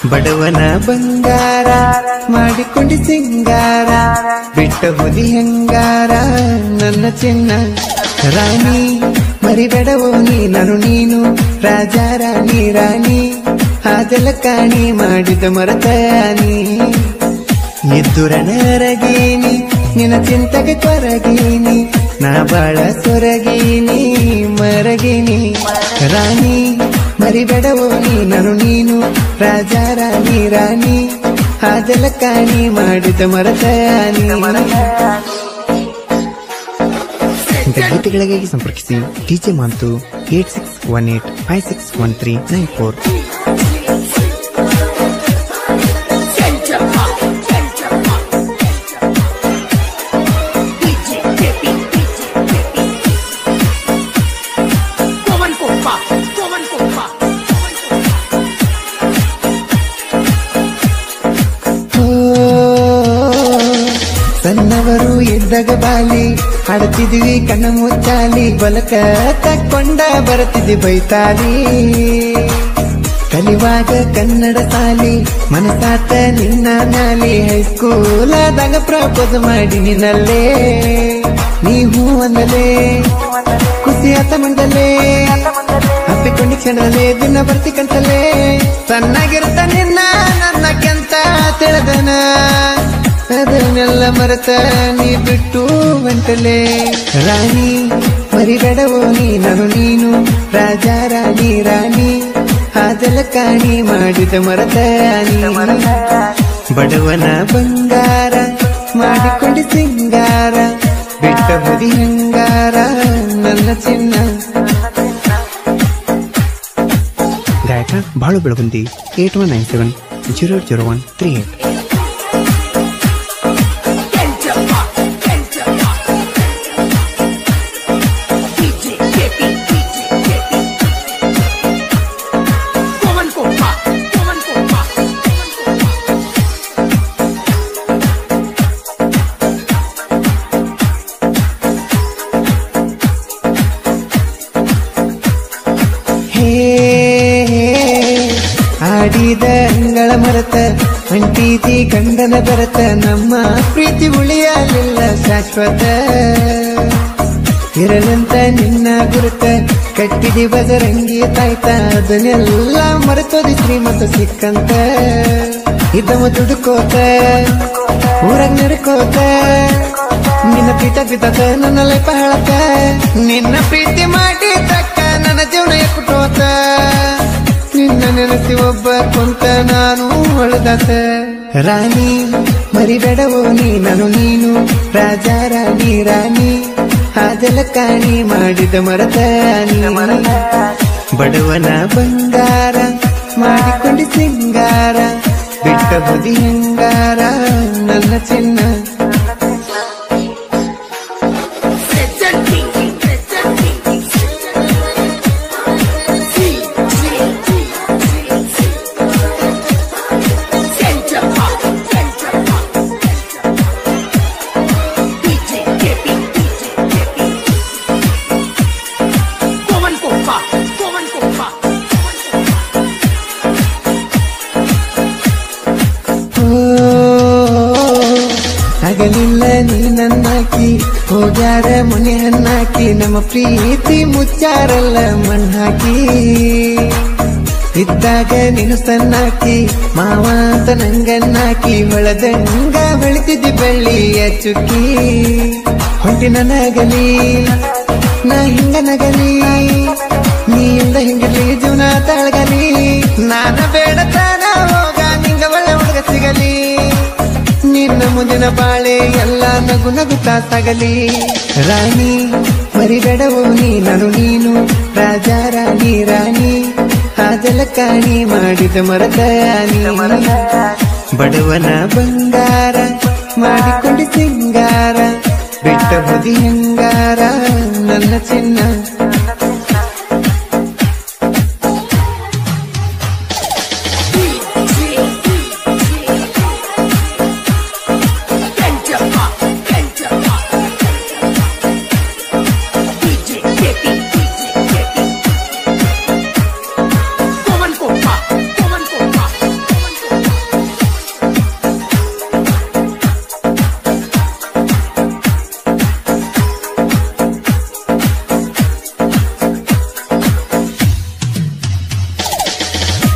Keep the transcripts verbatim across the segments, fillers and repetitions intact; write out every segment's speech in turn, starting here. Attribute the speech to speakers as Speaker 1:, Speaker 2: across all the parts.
Speaker 1: ಬಡವನ ಬಂಗಾರ ಮಾಡಿಕೊಂಡಿ ಸಿಂಗಾರ ಬಿಟ್ಟ ಬುದಿ ಹೆಂಗಾರ ನನ್ನ ಚಿನ್ನ ರಾಣಿ ಮರಿಬೇಡವೋ ನೀ ನಾನು ನೀನು ರಾಜ ರಾಣಿ ರಾಣಿ ಹಾದೆಲ್ಲ ಕಾಣಿ ಮಾಡಿದ ಮರತಾನಿ ಎದ್ದುರನರಗೀನಿ ನಿನ್ನ ಚಿಂತೆಗೆ ಕೊರಗೀನಿ ನಾ ಬಾಳ ಸೊರಗೀನಿ ಮರಗಿನಿ ರಾಣಿ ಮರಿಬೇಡವೋ ನೀ ನಾನು ನೀನು ರಾಜ ರಾಣಿ ರಾಣಿ ಹಾದೆಲ್ಲ ಕಾಣಿ ಮಾಡಿದ ಮರತಾನಿ ಗೀತೆಗಳಿಗಾಗಿ ಸಂಪರ್ಕಿಸಿ DJ Mantu eight six one eight five six one three nine four. ಸಣ್ಣವರು ಎದ್ದಾಗ ಬಾಲಿ ಹಾಡುತ್ತಿದ್ವಿ ಕಣ್ಣ ಮುಚ್ಚಾಲಿ ಬಲಕ ತಕ್ಕೊಂಡ ಬರುತ್ತಿದ್ವಿ ಬೈತಾಲಿ ಕಲಿವಾಗ ಕನ್ನಡ ಸಾಲಿ ಮನಸಾತ ನಿನ್ನ ಮ್ಯಾಲಿ ಹೈಸ್ಕೂಲದಾಗ ಪ್ರಪೋಸ್ ಮಾಡಿ ನಿನ್ನಲ್ಲೇ ನೀ ಹೂ ಅಂದಲೇ ಖುಷಿ ಆತ ಮಂಡಲೇ ಹಪ್ಪಿಕೊಂಡಿ ಕ್ಷಣದಲ್ಲೇ ದಿನ ಬರ್ತಿ ಕಂಟಲೇ ಸಣ್ಣಗಿರ್ತ ನಿನ್ನ ನನ್ನ ಕೆಂತ ತಿಳಿದನ ಅದನ್ನೆಲ್ಲ ಮರೆತ ನೀ ಬಿಟ್ಟು ಬಂಟಲೆ ರಾಣಿ ಮರಿಬೇಡವೋ ನೀ ನಾನು ನೀನು ರಾಜ ರಾಣಿ ರಾಣಿ ಹಾದೆಲ್ಲ ಕಾಣಿ ಮಾಡಿದ ಮರತಾನಿ ಬಡವನ ಬಂಗಾರ ಮಾಡಿಕೊಂಡಿ ಸಿಂಗಾರ ಬಿಟ್ಟ ಬುದಿ ಹೆಂಗಾರ ನನ್ನ ಚಿನ್ನ. ಗಾಯಕ Balu Belagundi eight one nine seven zero zero one three eight. ಆಡಿದ ಅಂಗಳ ಮರತ ಅಂಟೀತಿ ಗಂಡನ ಬರತ ನಮ್ಮ ಪ್ರೀತಿ ಉಳಿಯಲಿಲ್ಲ ಶಾಶ್ವತ ಇರಲಂತ ನಿನ್ನ ಗುರುತ ಕಟ್ಟಿದಿ ಬಜರಂಗಿ ತಾಯ್ತ ಅದನ್ನೆಲ್ಲ ಮರೆತೋದಿ ಶ್ರೀಮಂತ ಸಿಕ್ಕಂತ ಇದ್ದವ ದುಡುಕೋತ ಊರಾಗ ನಡ್ಕೋತ ನಿನ್ನ ಪೀತ ಬಿದ್ದತ ನನ್ನ ಲೈಫ ಹೇಳತ ನಿನ್ನ ಪ್ರೀತಿ ಮಾಡಿ ತಕ್ಕ ನನ್ನ ಜೀವನ ಎಕ್ಕುಟೋತ ನಿನ್ನ ನೆನಸಿ ಒಬ್ಬ ಕುಂತ ನಾನು ಹೊಳದಾತ ರಾಣಿ ಮರಿಬೇಡವೋ ನೀ ನಾನು ನೀನು ರಾಜ ರಾಣಿ ರಾಣಿ ಹಾದೆಲ್ಲ ಕಾಣಿ ಮಾಡಿದ ಮರತಾನಿ ಬಡವನ ಬಂಗಾರ ಮಾಡಿಕೊಂಡಿ ಸಿಂಗಾರ ಬಿಟ್ಟ ಬುದಿ ಹೆಂಗಾರ ನನ್ನ ಚಿನ್ನ. ಆಗಲಿಲ್ಲ ನೀ ನನ್ನಾಕಿ ಹೋಗ್ಯಾರ ಮನೆ ಹಣ್ಣಾಕಿ ನಮ್ಮ ಪ್ರೀತಿ ಮುಚ್ಚಾರಲ್ಲ ಮಣ್ಣಾಕಿ ಇದ್ದಾಗ ನೀನು ಸಣ್ಣಾಕಿ ಮಾವ ಅಂತ ನಂಗನ್ನಾಕಿ ಹೊಳದಂಗ ಬೆಳಿತಿದ್ದಿ ಬೆಳ್ಳಿಯ ಚುಕ್ಕಿ ಹೊಂಟಿ ನನಗಲಿ ನಾ ಹಿಂಗ ನಗಲಿ ನೀ ಇಂದ ಹಿಂಗಲಿ ಜೀವನ ತಳಗಲಿ ನಾನ ಬೇಡತಾನ ಹೋಗ ನಿಂಗ ಒಳ್ಳೆ ಹುಡುಗ ಸಿಗಲಿ ನಿನ್ನ ಮುಂದಿನ ಬಾಳೆ ಎಲ್ಲ ನಗು ನಗುತ್ತಾ ಸಾಗಲಿ ರಾಣಿ ಮರಿಬೇಡವೋ ನೀ ನಾನು ನೀನು ರಾಜ ರಾಣಿ ರಾಣಿ ಹಾದೆಲ್ಲ ಕಾಣಿ ಮಾಡಿದ ಮರತಾನಿ ಬಡವನ ಬಂಗಾರ ಮಾಡಿಕೊಂಡಿ ಸಿಂಗಾರ ಬಿಟ್ಟ ಬುದಿ ಹೆಂಗಾರ ನನ್ನ ಚಿನ್ನ.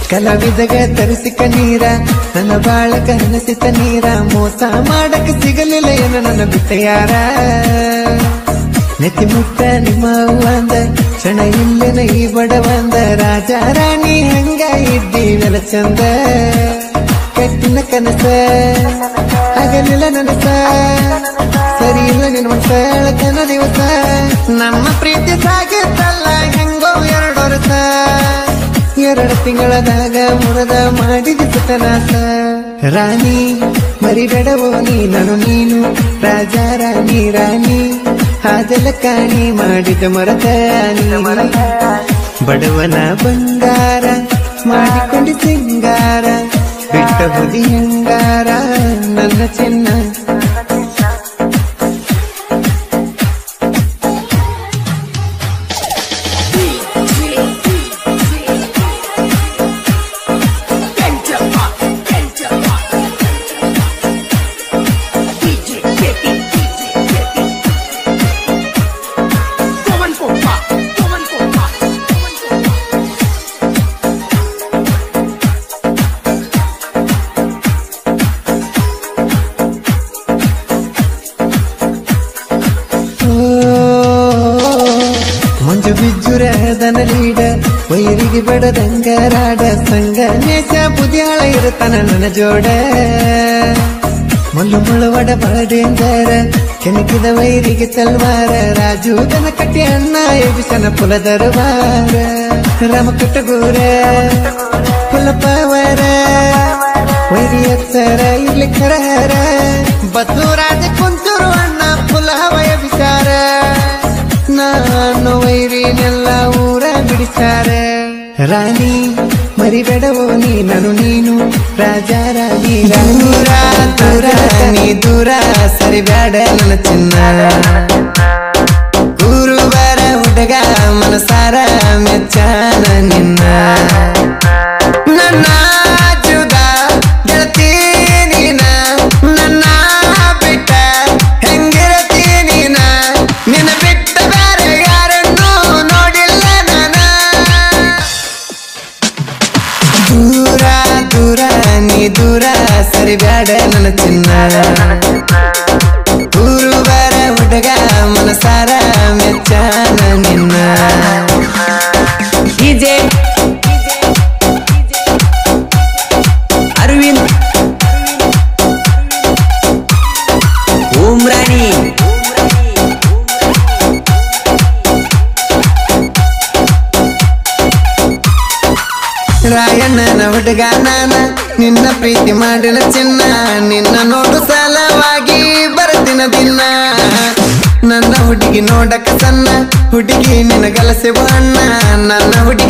Speaker 1: ಕಲಾವಿದಗ ತರಿಸಿಕ ನೀರ ನನ್ನ ಬಾಳಕ ಹನಸಿತ ನೀರ ಮೋಸ ಮಾಡಕ ಸಿಗಲಿಲ್ಲ ಏನು ನನ್ನ ಬಿಟ್ಟ ಯಾರ ನೆತ್ತಿ ಮುಟ್ಟ ನಿಮ್ಮ ಅಂದ ಕ್ಷಣ ಇಲ್ಲೆನ ಈ ಬಡವಂದ ರಾಜ ರಾಣಿ ಹಂಗ ಇದ್ದೀವಲ್ಲ ಚಂದ ಕಟ್ಟಿನ ಕನಸ ಆಗಲಿಲ್ಲ ನನಸ ಸರಿ ಇಲ್ಲ ನಿನ್ನ ಮನಸ ಕನ ದಿವಸ ನಮ್ಮ ಪ್ರೀತಿ ಸಾಗಿತ್ತಲ್ಲ ಹೆಂಗೋ ಎರಡು ವರ್ಷ ಎರಡು ತಿಂಗಳದಾಗ ಮುರದ ಮಾಡಿದ ಸುತನಾಸ ರಾಣಿ ಮರಿಬೇಡವೋ ನೀ ನಾನು ನೀನು ರಾಜ ರಾಣಿ ರಾಣಿ ಹಾಜಲ ಕಾಣಿ ಮಾಡಿದ ಮರದ ಬಡವನ ಬಂಗಾರ ಮಾಡಿಕೊಂಡಿ ಸಿಂಗಾರ ಬಿಟ್ಟ ಹುದಿ ಹಂಗಾರ ನನ್ನ ಚಿನ್ನ ಮಂಜು ಬಿಜ್ಜುರದ ಲೀಡ ವೈರಿಗೆ ಬಡದಂಗರಾಡ ಸಂಗ ನೇಚ ಬುದ್ಯಾಳ ಇರುತ್ತಾನ ನನ್ನ ಜೋಡ ಮುಳ್ಳು ಮುಳುವಡ ಬಡೇಂದರ ಕೆಣಕಿದ ವೈರಿಗೆ ತಲ್ವಾರ ರಾಜು ದನ ಕಟ್ಟಿ ಅಣ್ಣ ಎಬಿಸನ ಪುಲ ದರವಾರ ರಾಮ ಕಟ್ಟಗೂರ ಪುಲಪವರ ವೈರಿ ಅಕ್ಷರ ಇರ್ಲಿ ಖರಹರ ಬದ್ದು ರಾಜ ಕುಂತೂರು ಅಣ್ಣ ಪುಲ ವಯ ವಿಚಾರ ನಾನು ವೈರಿನೆಲ್ಲ ಊರ ಬಿಡಿಸಾರೆ ರಾಣಿ ಮರಿಬೇಡವೋ ನೀ ನಾನು ನೀನು ರಾಜ ರಾಣಿ ದೂರ ದೂರ ನೀ ದೂರ ಸರಿಬೇಡ ನನ್ನ ಚಿನ್ನ ಗುರುವರ ಹುಡುಗ ಮನಸಾರ ಮೆಚ್ಚಾನ ನಿನ್ನ ನನ್ನ ಜುದ ಗೆಳತಿ ನೀನ ನನ್ನ ಬಿಟ್ಟ ಹೆಂಗಿರತಿ ನೀನ ನಿನ್ನ ಬಿಟ್ಟ ದೂರ ದೂರ ನೀ ದೂರ ಸರಿಬೇಡ ನನ್ನ ಚಿನ್ನ ಗುರುವರ ಹುಡುಗ ಮನಸಾರ ಮೆಚ್ಚಾನ ನಿನ್ನ ಡಿಜೆ ಅರವಿಂದ್ ಉಮ್ರಾಣಿ ರಾಯಣ್ಣನ ಹುಡುಗ ನಾನ ನಿನ್ನ ಪ್ರೀತಿ ಮಾಡಿನ ಚಿನ್ನ ನಿನ್ನ ನೋಡು ಸಲವಾಗಿ ಬರ್ತಿನ ದಿನ ನನ್ನ ಹುಡುಗಿ ನೋಡಕ ಸಣ್ಣ ಹುಡುಗಿ ನಿನ್ನ ಗಲಸೆ ಬಣ್ಣ ನನ್ನ ಹುಡುಗಿ